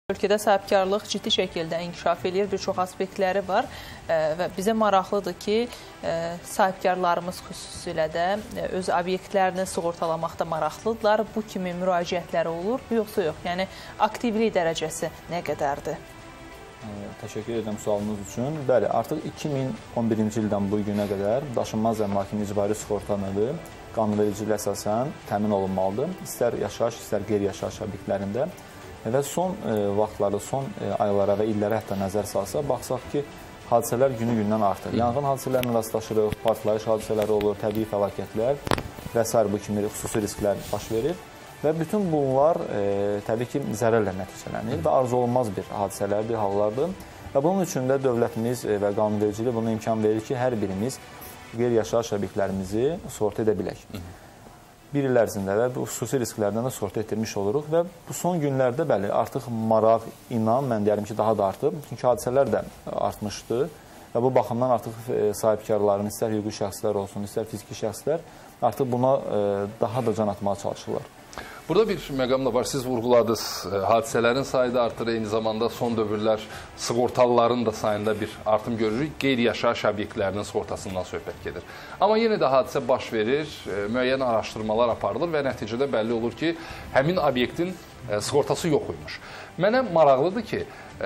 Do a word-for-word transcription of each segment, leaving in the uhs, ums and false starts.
Ölkədə sahibkarlıq ciddi şəkildə inkişaf edir, bir çox aspektləri var və bizə maraqlıdır ki, sahibkarlarımız xüsusilə də öz obyektlərini sığortalamaqda maraqlıdırlar. Bu kimi müraciətləri olur, yoxsa yox? Yəni, aktivlik dərəcəsi nə qədərdir? Təşəkkür edirəm sualınız üçün. Bəli, artıq iki min on birinci ildən bu günə qədər daşınmaz əmlakın icbari sığorta növü qanunvericiliyə əsasən təmin olunmalıdır. İstər yaşayış, istər qeyri-yaşayış obyektlərində. Və son e, vaxtlarda, son e, aylara və illərə hətta nəzər salsa, baxsaq ki, hadisələr günü-gündən artır. Yanğın hadisələrinə rastlaşırıq, partlayış hadisələri olur, təbii fəlakətlər və s. bu kimi xüsusi risklər baş verir. Və bütün bunlar e, təbii ki, zərərlə nəticələnir və arzu olunmaz bir hadisələrdir, hallardır. Və bunun üçün də dövlətimiz və qanunvericiliyi buna imkan verir ki, hər birimiz qeyri-yaşayış obyektlərimizi sığorta edə bilək. Bir il ərzində və bu xüsusi risklərdən də sığorta etdirmiş oluruq və bu son günlərdə bəli, artıq maraq, inan, mən deyərəm ki, daha da artıb. Çünki hadisələr də artmışdı və bu baxımdan artıq sahibkarların, istər hüquqi şəxslər olsun, istər fiziki şəxslər artıq buna daha da can atmağa çalışırlar. Burada bir məqam da var, siz vurğuladınız, hadisələrin sayı da artır, eyni zamanda son dövrlər sığortalıların da sayında bir artım görürük, qeyri-yaşayış obyektlərinin sığortasından söhbət gedir. Amma yenə də hadisə baş verir, müəyyən araşdırmalar aparılır və nəticədə bəlli olur ki, həmin obyektin sığortası yox imiş. Mənə maraqlıdır ki,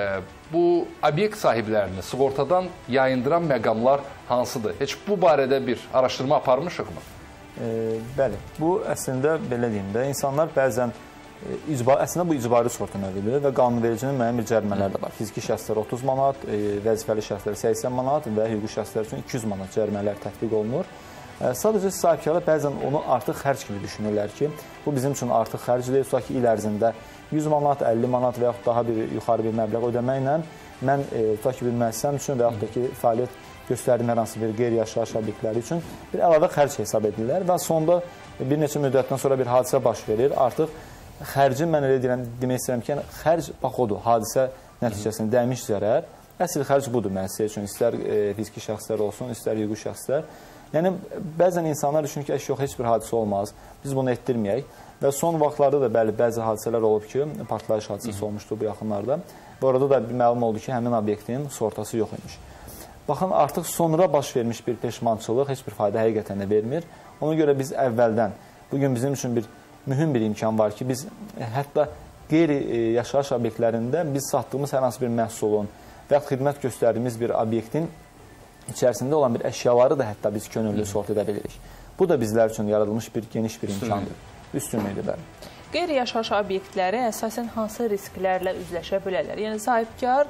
bu obyekt sahiblərini sığortadan yayındıran məqamlar hansıdır? Heç bu barədə bir araşdırma aparmışıqmı? E, bəli, bu əslində belə deyim də, insanlar bəzən e, icbar, əslində bu icbari sığorta növüdür və qanunvericinin müəyyən bir cərimələri də var. Fiziki şəxslər otuz manat, e, vəzifəli şəxslər səksən manat və hüquqi şəxslər üçün iki yüz manat cərimələr tətbiq olunur. E, sadəcə sahibkarlar bəzən onu artıq xərc kimi düşünürlər ki, bu bizim üçün artıq xərcdir, tutaq ki, il ərzində yüz manat, əlli manat və yaxud daha bir yuxarı bir məbləğ ödəməklə mən e, tutaq ki, bir müəssisəm üçün və yaxud da ki, fəaliyyət göstərdiyim hər hansı bir qeyri-yaşayış obyektləri üçün bir əlavə xərc hesab edirlər və sonda bir neçə müddətdən sonra bir hadisə baş verir. Artıq xərci mən elə deyirəm, demək istəyirəm ki, yəni, xərc bax odur, hadisə nəticəsində dəymiş zərər. Əsl xərc budur müəssisə üçün, istər e, fiziki şəxslər olsun, istər hüquqi şəxslər. Yəni, bəzən insanlar düşünür ki, yox, heç bir hadisə olmaz, biz bunu etdirməyək. Və son vaxtlarda da bəli, bəzi hadisələr olub ki, partlayış hadisəsi olmuşdu bu yaxınlarda və orada da bir məlum oldu ki, həmin obyektin sığortası yox imiş. Baxın, artıq sonra baş vermiş bir peşmançılıq heç bir fayda həqiqətən də vermir. Ona görə biz əvvəldən, bugün bizim üçün bir mühüm bir imkan var ki, biz hətta qeyri-yaşayış obyektlərində biz satdığımız hər hansı bir məhsulun və yaxud xidmət göstərdiyimiz bir obyektin içərisində olan bir əşyaları da hətta biz könüllü sığorta edə bilirik. Bu da bizlər üçün yaradılmış bir geniş bir imkandır. Üstünlüydür, bəli. Qeyri-yaşayış obyektləri əsasən hansı risklərlə üzləşə bilərlər? Yəni, sahibkar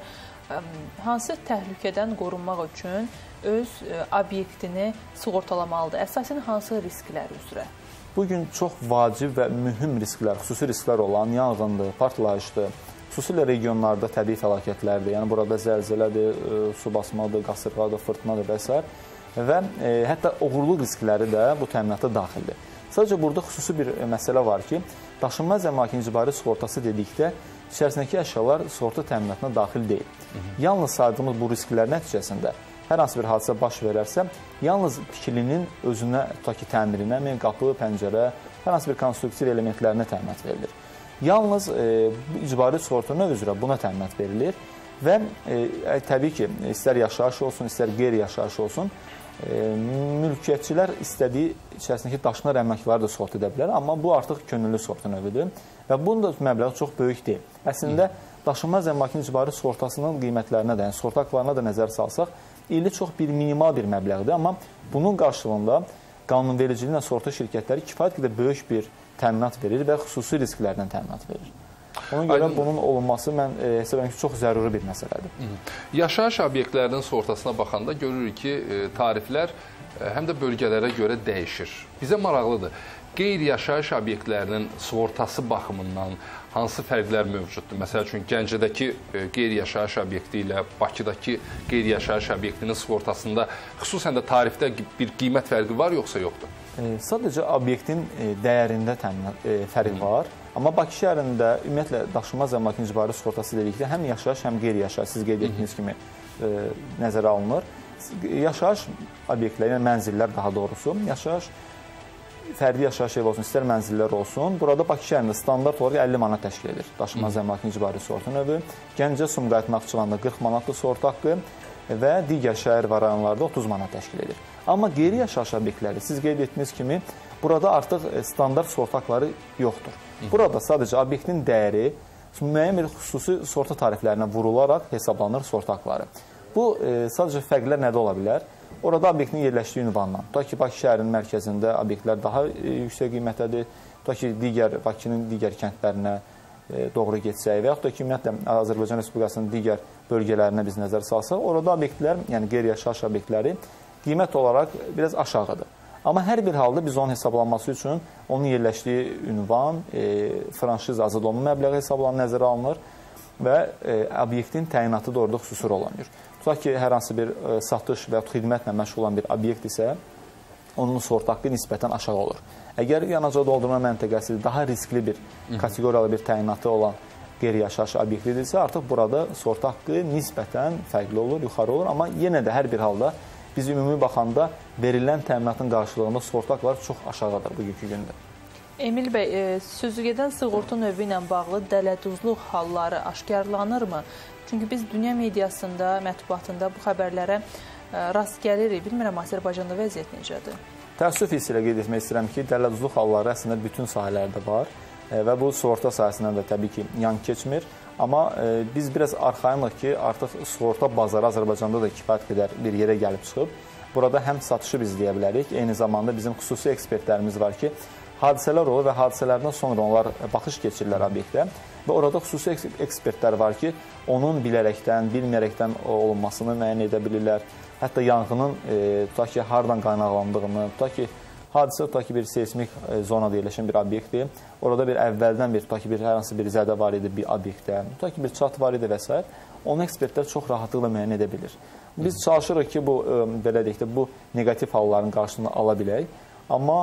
hansı təhlükədən qorunmaq üçün öz obyektini sığortalamalıdır? Əsasən hansı risklər üzrə? Bugün çox vacib və mühüm risklər, xüsusi risklər olan yanğındır, partlayışdır, xüsusilə regionlarda təbii fəlakətlərdir. Yəni, burada zəlzələdir, su basmadır, qasırğadır, fırtınadır və s. Və e, hətta oğurluq riskləri də bu təminata daxildir. Sadəcə, burada xüsusi bir məsələ var ki, daşınmaz əmlakın icbari sığortası dedikdə içərisindəki əşyalar sığorta təminatına daxil deyil. Yalnız saydığımız bu risklər nəticəsində hər hansı bir hadisə baş verərsə, yalnız tikilinin özünə, tutaq ki, təmirinə, qapı, pəncərə, hər hansı bir konstruktiv elementlərinə təminat verilir. Yalnız e, icbari sığorta növü üzrə buna təminat verilir və e, təbii ki, istər yaşayış olsun, istər qeyri-yaşayış olsun, e, mülkiyyətçilər istədiyi içərisindəki daşınar əmlakları da sığorta edə bilər, amma bu artıq könüllü sığorta növüdür və bunun da məbləği çox böyük deyil. Əslində, daşınmaz əmlakın icbari sığortasının qiymətlərinə də, yəni sığorta haqlarına da nəzər salsaq, illi çox bir minimal bir məbləğdir, amma bunun qarşılığında qanunvericiliyi ilə sığorta şirkətləri kifayət qədər böyük bir təminat verir və xüsusi risklərdən təminat verir. Ona görə Aydın. bunun olunması mən e, hesab edirəm ki, çox zəruri bir məsələdir. Hı -hı. Yaşayış obyektlərinin sığortasına baxanda görürük ki, e, tariflər e, həm də bölgələrə görə dəyişir. Bizə maraqlıdır. Qeyri-yaşayış obyektlərinin sığortası baxımından hansı fərqlər mövcuddur? Məsəl üçün, Gəncədəki qeyri-yaşayış obyekti ilə Bakıdakı qeyri-yaşayış obyektinin sığortasında xüsusən də tarifdə bir qiymət fərqi var, yoxsa yoxdur? E, sadəcə obyektin e, dəyərində təminat, e, fərq var. Amma Bakı şəhərində ümumiyyətlə daşınmaz əmlakın icbari sığortası dedikdə həm yaşayış, həm qeyri-yaşayış, siz qeyd etdiyiniz kimi e, nəzərə alınır. Yaşayış obyektləri, yəni mənzillər daha doğrusu, yaşayış fərdi yaşayış evi olsun, istər mənzillər olsun, burada Bakı şəhərində standart olaraq əlli manat təşkil edir daşınmaz əmlakın icbari sığorta növü. Gəncə, Sumqayıt, Naxçıvanda qırx manatlı sığorta haqqı və digər şəhər və rayonlarda otuz manat təşkil edir. Amma qeyri-yaşayış obyektləri, siz qeyd etdiyiniz kimi, burada artıq standart sığorta haqqları yoxdur. Burada sadəcə obyektin dəyəri müəyyən bir xüsusi sığorta tariflərinə vurularaq hesablanır sığorta haqqları. Bu, sadəcə fərqlər nədə ola bilər? Orada obyektin yerləşdiyi ünvandan. Tutaq ki, Bakı şəhərinin mərkəzində obyektlər daha yüksək qiymətədir. Tutaq ki, digər Bakının digər kəndlərinə doğru getsək və yaxud da ki, ümumiyyətlə Azərbaycan Respublikasının digər bölgələrinə biz nəzər salsaq, orada obyektlər, yəni qeyri-yaşayış obyektləri qiymət olaraq biraz aşağıdır. Amma hər bir halda biz onun hesablanması üçün onun yerləşdiyi ünvan, franşiz azad olunma məbləği hesablanır, nəzərə alınır və obyektin təyinatı da orada xüsusi rol oynayır. Tutaq ki, hər hansı bir satış və yaxud xidmətlə məşğul olan bir obyekt isə onun sığorta haqqı nisbətən aşağı olur. Əgər yanacaq doldurma məntəqəsi daha riskli bir, kateqoriyalı bir təyinatı olan qeyri-yaşayış obyektidirsə, artıq burada sığorta haqqı nisbətən fərqli olur, yuxarı olur. Amma yenə də hər bir halda biz ümumi baxanda verilən təminatın qarşılığında sığorta haqqları çox aşağıdır bugünkü gündə. Emil bəy, sözügedən sığorta növü ilə bağlı dələduzluq halları aşkarlanırmı? Çünki biz dünya mediasında, mətbuatında bu xəbərlərə rast gəlirik. Bilmirəm, Azərbaycanda vəziyyət necədir? Təəssüf hissi ilə qeyd etmək istəyirəm ki, dələduzluq halları əslində bütün sahələrdə var və bu sığorta sahəsindən də təbii ki, yan keçmir. Amma biz biraz arxayınlıq ki, artıq sığorta bazarı Azərbaycanda da kifayət qədər bir yerə gəlib çıxıb. Burada həm satışı biz deyə bilərik, eyni zamanda bizim xüsusi ekspertlərimiz var ki, hadisələr olur və hadisələrdən sonra onlar baxış keçirirlər obyektə və orada xüsusi ekspertlər var ki, onun bilərəkdən, bilməyərəkdən olunmasını müəyyən edə bilirlər. Hətta yanğının, tutaq ki, hardan qaynaqlandığını, tutaq ki, hadisə tutaq ki, bir seismik zonada yerləşən bir obyektdir. Orada bir əvvəldən bir, tutaq ki, bir hər hansı bir zədə var idi bir obyektdə, tutaq ki, bir çat var idi və s. Onu ekspertlər çox rahatlıqla müəyyən edə bilir. Biz çalışırıq ki, bu, belə deyək də, bu negativ halların qarşılığını ala bilək. Amma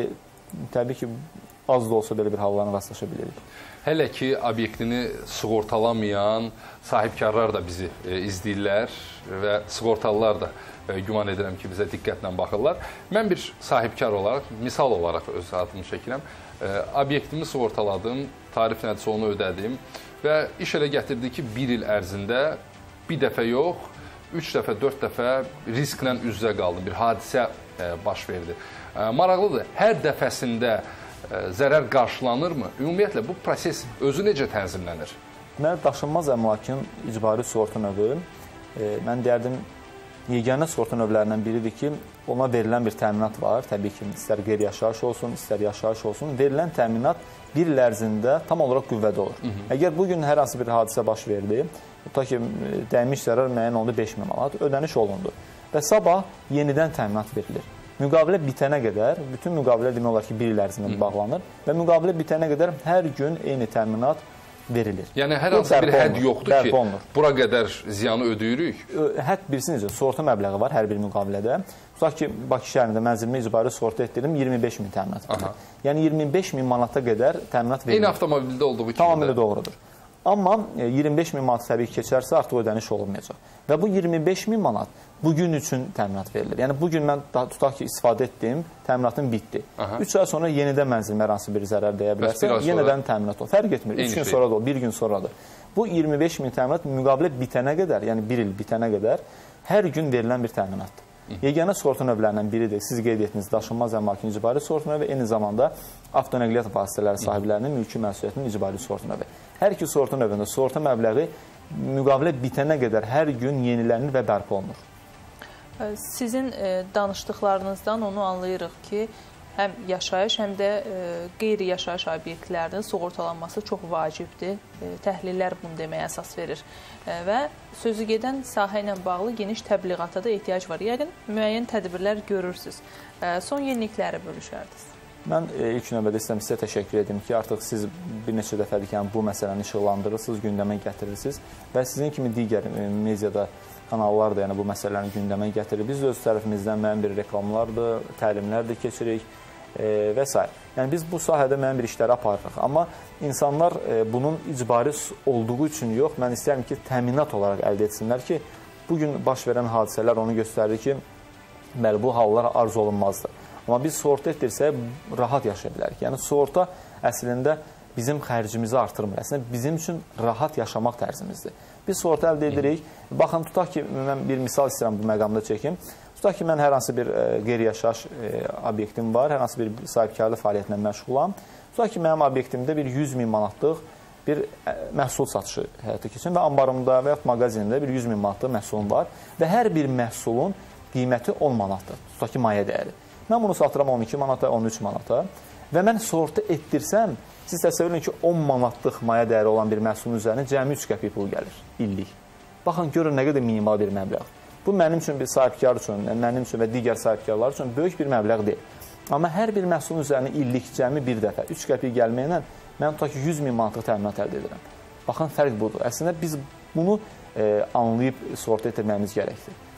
təbii ki, az da olsa belə bir hallarına rastlaşa bilirik. Hələ ki, obyektini sığortalamayan sahibkarlar da bizi e, izləyirlər və sığortalılar da e, güman edirəm ki, bizə diqqətlə baxırlar. Mən bir sahibkar olaraq, misal olaraq öz adımı çəkirəm, e, obyektimi sığortaladım, tarif nədirsə onu ödədim və iş elə gətirdi ki, bir il ərzində bir dəfə yox, üç dəfə, dörd dəfə risklə üz-üzə qaldım, bir hadisə e, baş verdi. E, maraqlıdır, hər dəfəsində zərər qarşılanırmı? Ümumiyyətlə, bu proses özü necə tənzimlənir? Deməli, daşınmaz əmlakın icbari sığorta növü, e, mən deyərdim, yeganə sığorta növlərindən biridir ki, ona verilən bir təminat var. Təbii ki, istər qeyri-yaşayış olsun, istər yaşayış olsun. Verilən təminat bir il ərzində tam olaraq qüvvədə olur. Hı -hı. Əgər bugün hər hansı bir hadisə baş verdi, tutaq ki, dəymiş zərər müəyyən oldu beş min manat, ödəniş olundu və sabah yenidən təminat verilir. Müqavilə bitənə qədər, bütün müqavilə demək olar ki, bir il ərzində bağlanır və müqavilə bitənə qədər hər gün eyni təminat verilir. Yəni, hər hansı bir hədd yoxdur ki, bura qədər ziyanı ödəyirik? Hədd bilsin necə, sığorta məbləği var hər bir müqavilədə. Tutaq ki, Bakı şəhərində mənzilimə icbari sığorta etdirdim, iyirmi beş min təminat verilir. Yəni, iyirmi beş min manata qədər təminat verilir. Eyni avtomobildə olduğu kimi. Tamamilə doğrudur. Amma iyirmi beş min manat təbii ki, keçərsə artıq ödəniş olunmayacaq. Və bu iyirmi beş min manat bugün üçün təminat verilir. Yəni, bugün mən tutaq ki, istifadə etdim, təminatım bitdi. üç ay sonra yenidən mənzilimə hər hansı bir zərər deyə bilərsə, yenidən təminat olur. Fərq etmir, üç gün sonra da olur, bir gün sonra da. Bu iyirmi beş min təminat müqavilə bitənə qədər, yəni bir il bitənə qədər hər gün verilən bir təminatdır. Yeganə sığorta növlərindən biridir. Siz qeyd etdiniz, daşınmaz əmlakın icbari sığorta növü və eyni zamanda avtonəqliyyat vasitələri sahiblərinin mülki məsuliyyətinin icbari sığorta növü. Hər iki sığorta növündə sığorta məbləği müqavilə bitənə qədər hər gün yenilənir və bərpa olunur. Sizin danışdıqlarınızdan onu anlayırıq ki, həm yaşayış, həm də qeyri-yaşayış obyektlərinin sığortalanması çox vacibdir. Təhlillər bunu deməyə əsas verir. Və sözü gedən sahə ilə bağlı geniş təbliğata da ehtiyac var. Yəqin, müəyyən tədbirlər görürsünüz. Son yenilikləri bölüşərdiniz. Mən ilk növbədə istəyirəm sizə təşəkkür edim ki, artıq siz bir neçə dəfədir ki, bu məsələni işıqlandırırsınız, gündəmə gətirirsiniz və sizin kimi digər mediada kanallar da yəni, bu məsələni gündəmə gətirir. Biz öz tərəfimizdən müəyyən bir reklamlardır, təlimlər də keçirik e, və s. Yəni, biz bu sahədə müəyyən bir işləri aparırıq. Amma insanlar e, bunun icbari olduğu üçün yox, mən istəyirəm ki, təminat olaraq əldə etsinlər ki, bugün baş verən hadisələr onu göstərir ki, bəli, bu hallar arzu olunmazdır. Amma biz sığorta etdirsək rahat yaşaya bilərik. Yəni sığorta əslində bizim xərcimizi artırmır. Əslində bizim üçün rahat yaşamaq tərzimizdir. Biz sığorta əldə edirik. Baxın, tutaq ki, mən bir misal istəyirəm bu məqamda çəkim. Tutaq ki, mən hər hansı bir qeyri-yaşayış obyektim var, hər hansı bir sahibkarlıq fəaliyyətlə məşğulam. Tutaq ki, mənim obyektimdə bir yüz min manatlıq bir məhsul satışı həyata keçirir və ambarımda və yaxud mağazinində bir yüz min manatlıq məhsulum var və hər bir məhsulun qiyməti on manatdır. Tutaq ki, mayə dəyəri. Mən bunu satıram on iki manata, on üç manata və mən sığorta etdirsəm, siz təsəvvür edin ki, on manatlıq maya dəyəri olan bir məhsulun üzərinə cəmi üç qəpik pul gəlir illik. Baxın, görün nə qədər minimal bir məbləğ. Bu, mənim üçün bir sahibkar üçün, mənim üçün və digər sahibkarlar üçün böyük bir məbləğ deyil. Amma hər bir məhsulun üzərinə illik cəmi bir dəfə üç qəpik gəlməklə mən tutaq ki, yüz min manatlıq təminat əldə edirəm. Baxın, fərq budur. Əslində, biz bunu e, anlayıb sığorta etdirməyimiz gərəkdir.